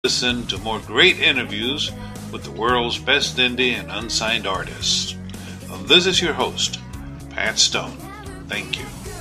listen to more great interviews with the world's best indie and unsigned artists. This is your host, Pat Stone. Thank you.